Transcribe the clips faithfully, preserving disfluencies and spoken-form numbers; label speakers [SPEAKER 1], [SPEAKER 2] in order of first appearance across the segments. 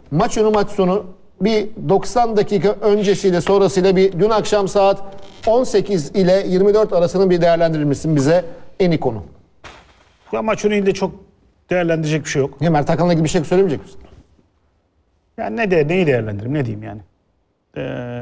[SPEAKER 1] maç önü maç sonu bir doksan dakika öncesiyle sonrasıyla bir dün akşam saat on sekiz ile yirmi dört arasını bir değerlendirir misin bize en iyi konu?
[SPEAKER 2] Ya maç önünde çok değerlendirecek bir şey yok.
[SPEAKER 1] Ya Mert Hakan'la ilgili bir şey söylemeyecek misin?
[SPEAKER 2] Yani ne de neyi değerlendireyim, ne diyeyim yani. Ee,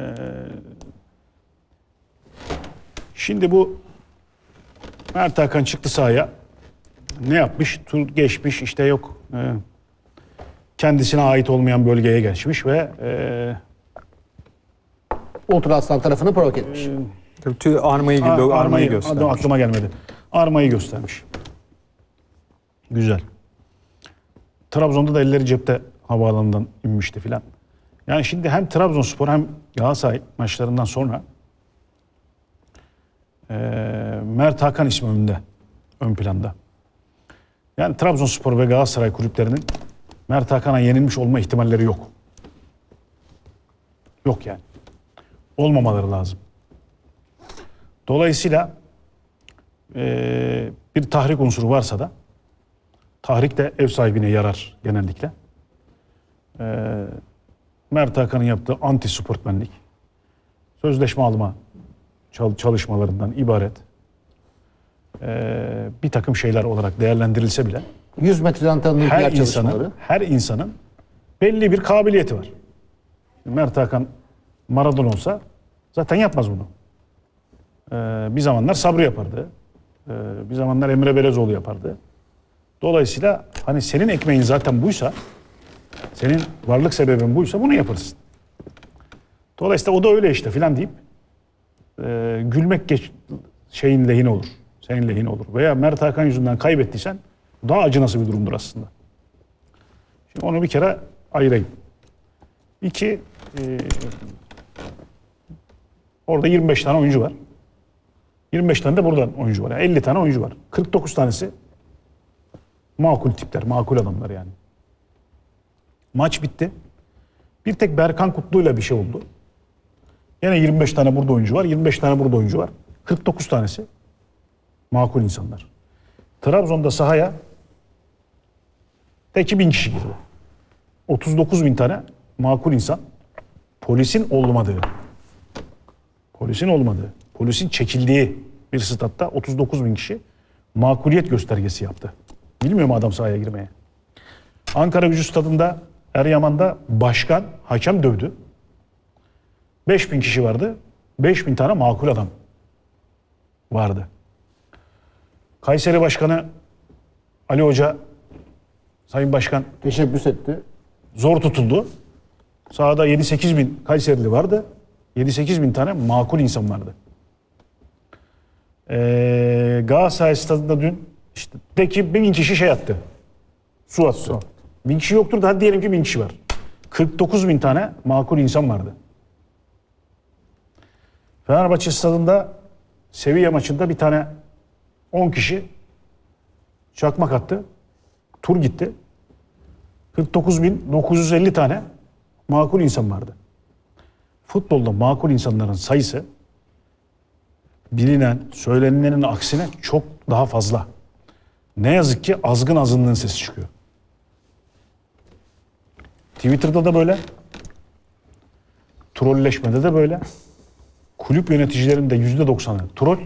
[SPEAKER 2] şimdi bu Mert Hakan çıktı sahaya. Ne yapmış? Tur geçmiş, işte yok. E, kendisine ait olmayan bölgeye geçmiş ve e,
[SPEAKER 1] Ultra Aslan tarafını provoke etmiş.
[SPEAKER 3] E, Tüy armayı,
[SPEAKER 2] ar
[SPEAKER 3] armayı,
[SPEAKER 2] armayı
[SPEAKER 3] göstermiş.
[SPEAKER 2] Aklıma gelmedi. Armayı göstermiş. Güzel. Trabzon'da da elleri cepte havaalanından inmişti filan. Yani şimdi hem Trabzonspor hem Galatasaray maçlarından sonra e, Mert Hakan ismi önünde, ön planda. Yani Trabzonspor ve Galatasaray kulüplerinin Mert Hakan'a yenilmiş olma ihtimalleri yok. Yok yani. Olmamaları lazım. Dolayısıyla e, bir tahrik unsuru varsa da tahrik de ev sahibine yarar genellikle. E, Mert Hakan'ın yaptığı anti sportmenlik, sözleşme alma çalışmalarından ibaret e, bir takım şeyler olarak değerlendirilse bile
[SPEAKER 1] yüz metreden tanınan
[SPEAKER 2] her
[SPEAKER 1] çalışmaları.
[SPEAKER 2] insanın, her insanın belli bir kabiliyeti var. Mert Hakan Maradona olsa zaten yapmaz bunu. Ee, bir zamanlar Sabri yapardı. Ee, bir zamanlar Emre Belezoğlu yapardı. Dolayısıyla hani senin ekmeğin zaten buysa, senin varlık sebebin buysa bunu yaparsın. Dolayısıyla o da öyle işte filan deyip e, gülmek geç, şeyin lehine olur. Senin lehine olur. Veya Mert Hakan yüzünden kaybettiysen daha acınası bir durumdur aslında. Şimdi onu bir kere ayırayım. İki, e, orada yirmi beş tane oyuncu var. yirmi beş tane de buradan oyuncu var. Yani elli tane oyuncu var. kırk dokuz tanesi makul tipler, makul adamlar yani. Maç bitti. Bir tek Berkan Kutlu'yla bir şey oldu. Yine yirmi beş tane burada oyuncu var, yirmi beş tane burada oyuncu var. kırk dokuz tanesi makul insanlar. Trabzon'da sahaya peki bin kişi girdi. otuz dokuz bin tane makul insan polisin olmadığı, polisin olmadığı, polisin çekildiği bir statta otuz dokuz bin kişi makuliyet göstergesi yaptı. Bilmiyor mu adam sahaya girmeye? Ankara Gücü Stadı'nda, Eryaman'da başkan, hakem dövdü. beş bin kişi vardı. beş bin tane makul adam vardı. Kayseri Başkanı Ali Hoca, Sayın Başkan
[SPEAKER 1] teşebbüs etti.
[SPEAKER 2] Zor tutuldu. Sahada yedi sekiz bin Kayserili vardı. yedi sekiz bin tane makul insan vardı. Ee, Galatasaray Stadı'nda dün işte de ki bin kişi şey attı. Su attı. Su. Bin kişi yoktur da hadi diyelim ki bin kişi var. kırk dokuz bin tane makul insan vardı. Fenerbahçe Stadı'nda Sevilla maçında bir tane on kişi çakmak attı. Tur gitti. kırk dokuz bin dokuz yüz elli tane makul insan vardı. Futbolda makul insanların sayısı bilinen, söylenilenin aksine çok daha fazla. Ne yazık ki azgın azınlığın sesi çıkıyor. Twitter'da da böyle. Trolleşmede de böyle. Kulüp yöneticilerinin de yüzde doksanı troll.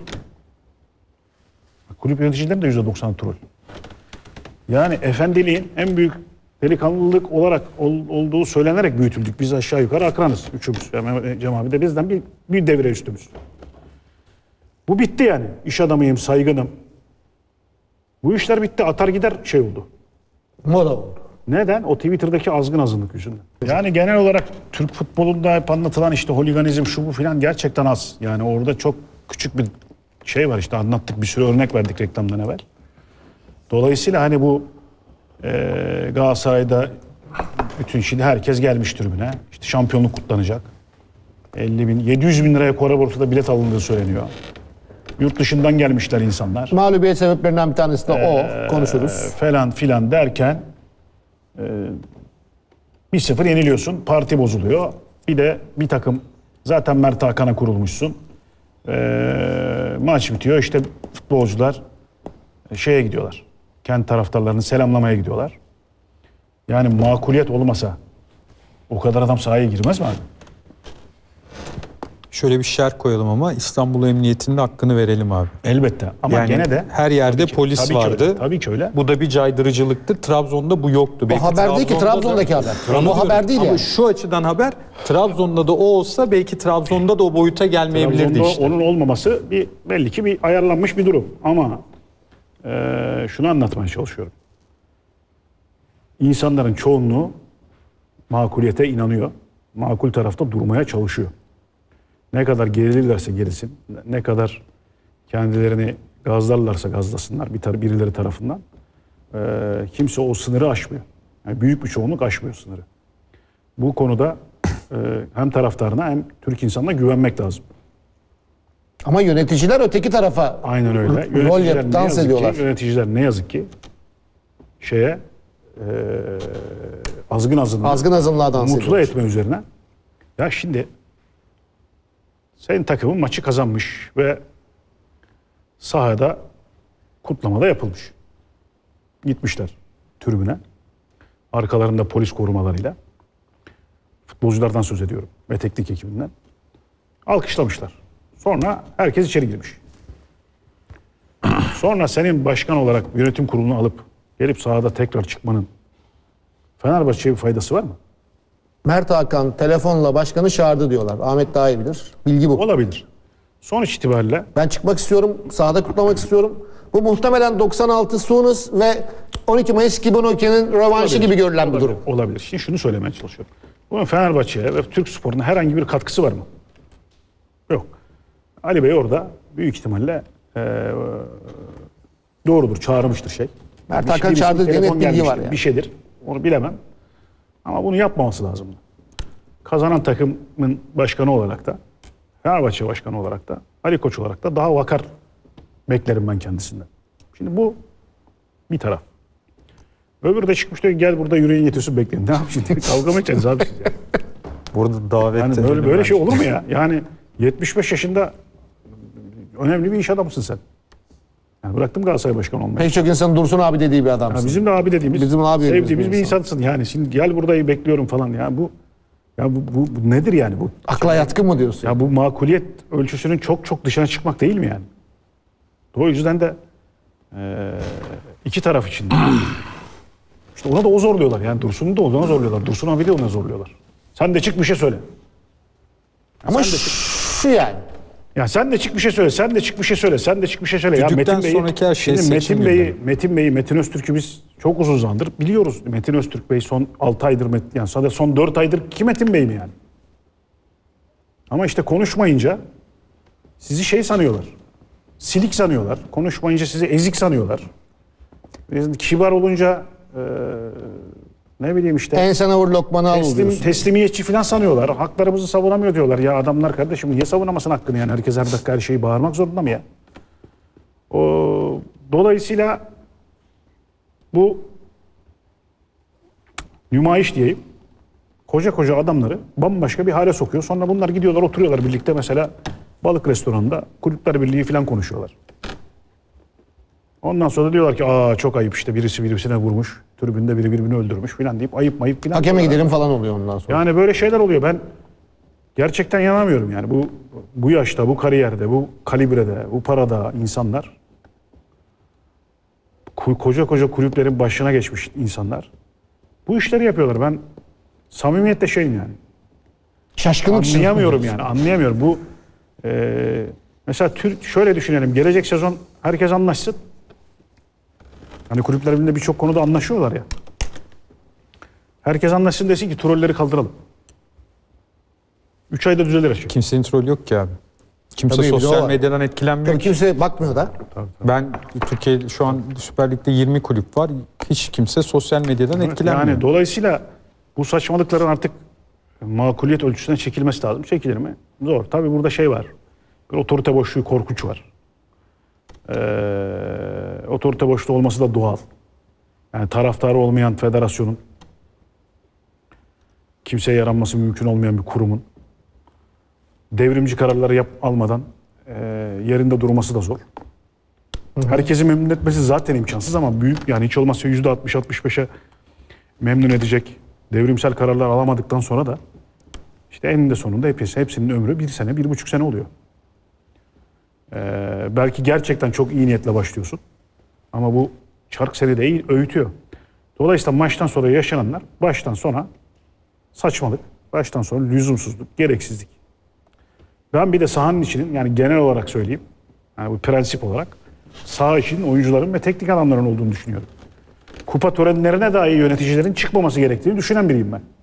[SPEAKER 2] Kulüp yöneticilerinin de yüzde doksanı troll. Yani efendiliğin en büyük delikanlılık olarak ol, olduğu söylenerek büyütüldük. Biz aşağı yukarı akranız üçümüz. Yani Cem abi de bizden bir, bir devre üstümüz. Bu bitti yani. İş adamıyım, saygınım. Bu işler bitti. Atar gider şey oldu.
[SPEAKER 1] Moda oldu.
[SPEAKER 2] Neden? O Twitter'daki azgın azınlık yüzünden. Yani genel olarak Türk futbolunda hep anlatılan işte holiganizm şu bu filan gerçekten az. Yani orada çok küçük bir şey var işte anlattık bir sürü örnek verdik reklamdan evvel. Dolayısıyla hani bu e, Galatasaray'da bütün şimdi herkes gelmiş tribüne. İşte şampiyonluk kutlanacak. elli bin, yedi yüz bin liraya Kora Borsa'da bilet alındığı söyleniyor. Yurt dışından gelmişler insanlar.
[SPEAKER 1] Mağlubiyet sebeplerinden bir tanesi de o.
[SPEAKER 2] Ee,
[SPEAKER 1] Konuşuruz.
[SPEAKER 2] Falan filan derken e, bir sıfır yeniliyorsun. Parti bozuluyor. Bir de bir takım zaten Mert Hakan'a kurulmuşsun. E, maç bitiyor. İşte futbolcular şeye gidiyorlar. Kent taraftarlarını selamlamaya gidiyorlar. Yani makuliyet olmasa O kadar adam sahaya girmez mi abi?
[SPEAKER 3] Şöyle bir şer koyalım ama İstanbul Emniyeti'nin hakkını verelim abi.
[SPEAKER 2] Elbette. Ama
[SPEAKER 3] Yani
[SPEAKER 2] gene de
[SPEAKER 3] her yerde
[SPEAKER 2] ki,
[SPEAKER 3] polis
[SPEAKER 2] tabii
[SPEAKER 3] vardı.
[SPEAKER 2] Ki öyle, tabii ki öyle.
[SPEAKER 3] Bu da bir caydırıcılıktır. Trabzon'da bu yoktu.
[SPEAKER 1] O
[SPEAKER 3] Belki
[SPEAKER 1] haber değil ki,
[SPEAKER 3] Trabzon'da
[SPEAKER 1] Trabzon'daki
[SPEAKER 3] da,
[SPEAKER 1] haber.
[SPEAKER 3] Onu
[SPEAKER 1] Bu
[SPEAKER 3] diyorum.
[SPEAKER 1] haber değil
[SPEAKER 3] Ama
[SPEAKER 1] yani.
[SPEAKER 3] şu açıdan haber, Trabzon'da da o olsa belki Trabzon'da da o boyuta gelmeyebilirdi
[SPEAKER 2] Trabzon'da
[SPEAKER 3] işte.
[SPEAKER 2] onun olmaması bir belli ki bir ayarlanmış bir durum. Ama e, şunu anlatmaya çalışıyorum. İnsanların çoğunluğu makuliyete inanıyor. Makul tarafta durmaya çalışıyor. Ne kadar gerilirlerse gerilsin, ne kadar kendilerini gazlarlarsa gazlasınlar bir tar birileri tarafından, e, kimse o sınırı aşmıyor. Yani büyük bir çoğunluk aşmıyor sınırı. Bu konuda e, hem taraftarına hem Türk insanına güvenmek lazım.
[SPEAKER 1] Ama yöneticiler öteki tarafa
[SPEAKER 2] Aynen öyle.
[SPEAKER 1] rol
[SPEAKER 2] Yöneticiler
[SPEAKER 1] yapıp
[SPEAKER 2] ne
[SPEAKER 1] dans
[SPEAKER 2] yazık
[SPEAKER 1] ediyorlar.
[SPEAKER 2] Ki, yöneticiler ne yazık ki şeye e, azgın azınlığı
[SPEAKER 1] Azgın azınlığa dans
[SPEAKER 2] mutlu
[SPEAKER 1] ediyorlar.
[SPEAKER 2] etme üzerine. Ya şimdi senin takımın maçı kazanmış ve sahada kutlamada yapılmış. Gitmişler tribüne. Arkalarında polis korumalarıyla. Futbolculardan söz ediyorum ve teknik ekibinden. Alkışlamışlar. Sonra herkes içeri girmiş. Sonra senin başkan olarak yönetim kurulunu alıp gelip sahada tekrar çıkmanın Fenerbahçe'ye bir faydası var mı?
[SPEAKER 1] Mert Hakan telefonla başkanı çağırdı diyorlar. Ahmet daha iyi bilir. Bilgi bu.
[SPEAKER 2] Olabilir. Sonuç itibariyle
[SPEAKER 1] Ben çıkmak istiyorum, sahada kutlamak istiyorum. Bu muhtemelen doksan altı Sunus ve on iki Mayıs Kibanoke'nin rövanşı
[SPEAKER 2] olabilir.
[SPEAKER 1] gibi görülen bir
[SPEAKER 2] Olabilir.
[SPEAKER 1] durum.
[SPEAKER 2] Olabilir. Şimdi şunu söylemeye çalışıyorum. Bunun Fenerbahçe'ye ve Türk sporuna herhangi bir katkısı var mı? Yok. Ali Bey orada büyük ihtimalle e, doğrudur, çağırmıştır şey.
[SPEAKER 1] Mert
[SPEAKER 2] Bir-
[SPEAKER 1] Hakan
[SPEAKER 2] birisi
[SPEAKER 1] çağırdı diye
[SPEAKER 2] telefon
[SPEAKER 1] net bilgi
[SPEAKER 2] gelmiştir,
[SPEAKER 1] var yani.
[SPEAKER 2] Bir şeydir. Onu bilemem. Ama bunu yapmaması lazım. Kazanan takımın başkanı olarak da, Fenerbahçe başkanı olarak da, Ali Koç olarak da daha vakar beklerim ben kendisinden. Şimdi bu bir taraf. Öbürü de çıkmış diyor gel burada yüreğin yetiyorsun bekleyin. Ne yapayım şimdi? Kavga mı edeceğiz abi siz ya?
[SPEAKER 3] Burada davet
[SPEAKER 2] Yani
[SPEAKER 3] edelim
[SPEAKER 2] böyle böyle şey
[SPEAKER 3] bence.
[SPEAKER 2] olur mu ya? Yani yetmiş beş yaşında önemli bir iş adamısın sen. Yani bıraktım Galatasaray başkanı olmayı.
[SPEAKER 1] Pek çok insanın Dursun abi dediği bir adamsın.
[SPEAKER 2] Ya bizim de abi dediğimiz,
[SPEAKER 1] Bizim abi dediğimiz
[SPEAKER 2] sevdiğimiz
[SPEAKER 1] bir
[SPEAKER 2] bir
[SPEAKER 1] insan.
[SPEAKER 2] insansın. Yani şimdi gel buradayı bekliyorum falan. Ya bu ya bu, bu, bu nedir yani bu?
[SPEAKER 1] Akla yatkın mı diyorsun?
[SPEAKER 2] Ya bu makuliyet ölçüsünün çok çok dışına çıkmak değil mi yani? O yüzden de eee, iki taraf için. İşte ona da o zorluyorlar. Yani Dursun'u da ona zorluyorlar. Dursun abi de ona zorluyorlar. Sen de çık bir şey söyle.
[SPEAKER 1] Ama
[SPEAKER 2] sen de çık.
[SPEAKER 1] şu yani.
[SPEAKER 2] Ya sen de çık bir şey söyle, sen de çık bir şey söyle, sen de çık bir şey söyle. Ya
[SPEAKER 3] Düdükten
[SPEAKER 2] Metin Bey'i,
[SPEAKER 3] sonraki her şey
[SPEAKER 2] şimdi
[SPEAKER 3] seçim
[SPEAKER 2] Metin Bey'i,
[SPEAKER 3] gündemi.
[SPEAKER 2] Metin Bey'i, Metin Öztürk'ü biz çok uzun zamandır biliyoruz. Metin Öztürk Bey son altı aydır, Met- yani sadece son dört aydır ki Metin Bey mi yani? Ama işte konuşmayınca sizi şey sanıyorlar. Silik sanıyorlar. Konuşmayınca sizi ezik sanıyorlar. Biz kibar olunca eee, ne bileyim işte.
[SPEAKER 1] Ensene vur lokmanı al
[SPEAKER 2] Teslim,
[SPEAKER 1] diyorsun.
[SPEAKER 2] teslimiyetçi falan sanıyorlar. Haklarımızı savunamıyor diyorlar. Ya adamlar kardeşim niye savunamasın hakkını yani? Herkes her dakika her şeyi bağırmak zorunda mı ya? O, dolayısıyla bu nümayiş diyeyim. Koca koca adamları bambaşka bir hale sokuyor. Sonra bunlar gidiyorlar oturuyorlar birlikte mesela balık restoranında kulüpler birliği falan konuşuyorlar. Ondan sonra da diyorlar ki aa çok ayıp işte birisi birisine vurmuş. Tribünde biri birbirini öldürmüş falan deyip ayıp mayıp falan.
[SPEAKER 1] Hakeme
[SPEAKER 2] diyorlar.
[SPEAKER 1] gidelim falan oluyor ondan sonra.
[SPEAKER 2] Yani böyle şeyler oluyor. Ben gerçekten yanamıyorum yani. Bu bu yaşta, bu kariyerde, bu kalibrede, bu parada insanlar ku- koca koca kulüplerin başına geçmiş insanlar bu işleri yapıyorlar. Ben samimiyetle şeyim yani.
[SPEAKER 1] Şaşkınlık için.
[SPEAKER 2] Anlayamıyorum yani. Anlayamıyorum. Bu e, mesela Türk şöyle düşünelim. Gelecek sezon herkes anlaşsın. Hani kulüpler birbirinde birçok konuda anlaşıyorlar ya. Herkes anlaşsın desin ki trolleri kaldıralım. Üç ayda düzelir her şey.
[SPEAKER 3] Kimsenin troll yok ki abi. Kimse
[SPEAKER 1] Tabii, bir de o
[SPEAKER 3] sosyal
[SPEAKER 1] var.
[SPEAKER 3] medyadan etkilenmiyor
[SPEAKER 1] Tabii
[SPEAKER 3] ki.
[SPEAKER 1] kimse bakmıyor da.
[SPEAKER 3] Ben Türkiye şu an Süper Lig'de yirmi kulüp var. Hiç kimse sosyal medyadan
[SPEAKER 2] Evet,
[SPEAKER 3] etkilenmiyor.
[SPEAKER 2] yani dolayısıyla bu saçmalıkların artık makuliyet ölçüsüne çekilmesi lazım. Çekilir mi? Zor. Tabii burada şey var. Bir otorite boşluğu korkunç var. Ee, otorite boşluğu olması da doğal. Yani taraftarı olmayan federasyonun, kimseye yaranması mümkün olmayan bir kurumun devrimci kararları yap, almadan e, yerinde durması da zor. Herkesi memnun etmesi zaten imkansız ama büyük yani hiç olmazsa yüzde altmış altmış beşe memnun edecek devrimsel kararlar alamadıktan sonra da işte eninde sonunda hepsi, hepsinin ömrü bir sene, bir buçuk sene oluyor. Ee, belki gerçekten çok iyi niyetle başlıyorsun. Ama bu çark seni de iyi öğütüyor. Dolayısıyla maçtan sonra yaşananlar baştan sona saçmalık, baştan sonra lüzumsuzluk, gereksizlik. Ben bir de sahanın içinin, yani genel olarak söyleyeyim, yani bu prensip olarak saha içinin oyuncuların ve teknik adamların olduğunu düşünüyorum. Kupa törenlerine dahi yöneticilerin çıkmaması gerektiğini düşünen biriyim ben.